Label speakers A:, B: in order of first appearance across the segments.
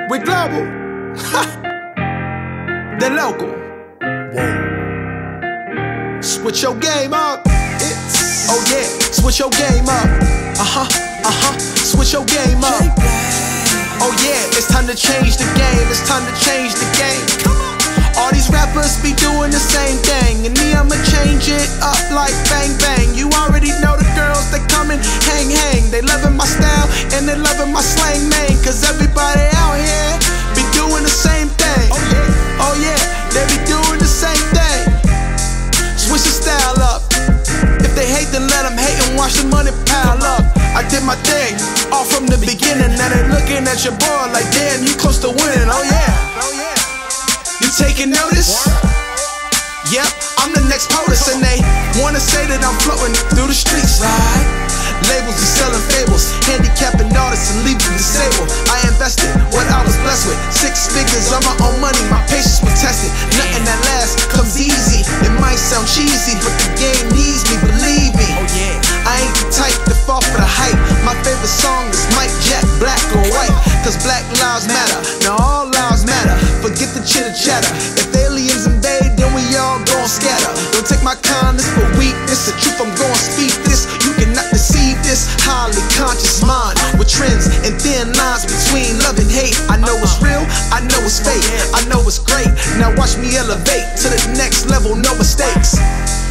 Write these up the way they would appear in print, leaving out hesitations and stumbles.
A: We're global. They're local. Whoa. Switch your game up. Oh yeah, switch your game up. Switch your game up. Oh yeah, it's time to change the game. It's time to change the game. All these rappers be doing the same thing, and me, I'ma change it up like bang bang. You already know the girls, they come and hang hang. They loving my style and they loving my slang man. Cause everybody out here be doing the same thing. Oh yeah, they be doing the same thing. Switch the style up. If they hate, then let them hate and watch the money pile up. I did my thing, all from the beginning. Now they looking at your boy like, damn, you close to winning. Oh yeah. You taking notice? Yep, I'm the next POTUS, and they wanna say that I'm floating through the streets, right? Labels and selling fables, handicapping artists and leaving disabled. I invested what I was blessed with, 6 figures on my own money, my patience was tested. Nothing that lasts comes easy, it might sound cheesy, but the game needs me, believe me. I ain't the type to fall for the hype. My favorite song is Mike Jack, black or white, cause black lives matter, now all lives matter. Forget the chitter chatter, if aliens invade, then we all gon' scatter. Don't take my kindness for weakness, the truth I'm gon' speak this. You cannot deceive this highly conscious mind with trends and thin lines between love and hate. I know it's real, I know it's fake, I know it's great. Now watch me elevate to the next level, no mistakes.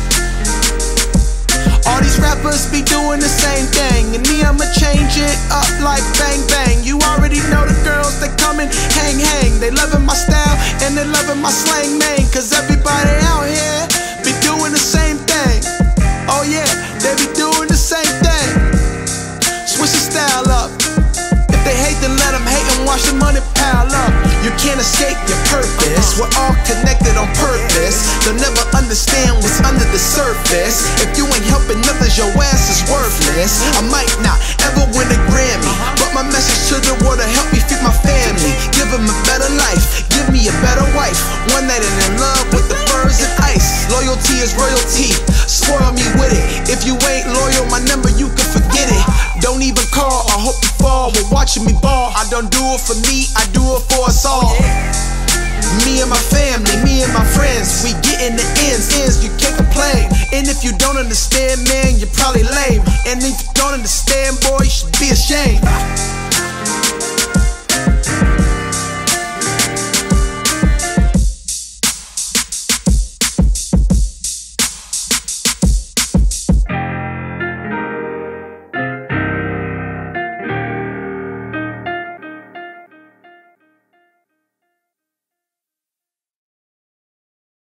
A: All these rappers be doing the same thing, and me, I'ma change it up like bang bang. You already know the girls, they come and hang hang. They loving my style and they loving my slang man. Cause everybody out here be doing the same thing. Oh yeah, they be doing the same thing. Switch the style up. If they hate, then let them hate and watch the money pile up. You can't escape your purpose, we're all connected on purpose. They'll never understand what's under the surface. If you ain't helping others, your ass is worthless. I might not ever win a Grammy, but my message to the world will help me feed my family. Give them a better life, give me a better wife, one that ain't in love with the furs and ice. Loyalty is royalty, spoil me with it. If you ain't loyal, my number you can forget it. Don't even call, I hope you fall when watching me ball. I don't do it for me, I do it for us all. Me and my family, me and my friends, we getting the ends, you can't complain. And if you don't understand, man, you're probably lame. And if you don't understand, boy, you should be ashamed.